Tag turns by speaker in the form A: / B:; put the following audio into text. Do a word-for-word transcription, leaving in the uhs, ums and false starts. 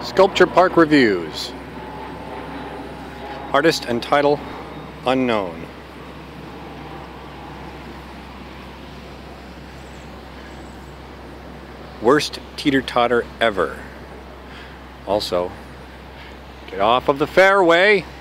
A: Sculpture Park Reviews. Artist and title unknown. Worst teeter-totter ever. Also, get off of the fairway.